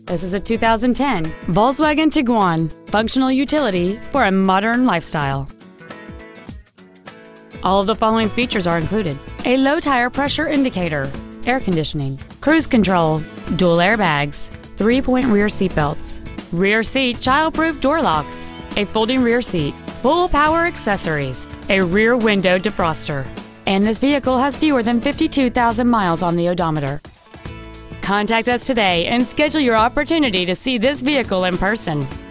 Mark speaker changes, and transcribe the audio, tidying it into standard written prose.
Speaker 1: This is a 2010 Volkswagen Tiguan, functional utility for a modern lifestyle. All of the following features are included: a low tire pressure indicator, air conditioning, cruise control, dual airbags, 3-point rear seat belts, rear seat child-proof door locks, a folding rear seat, full power accessories, a rear window defroster, and this vehicle has fewer than 52,000 miles on the odometer. Contact us today and schedule your opportunity to see this vehicle in person.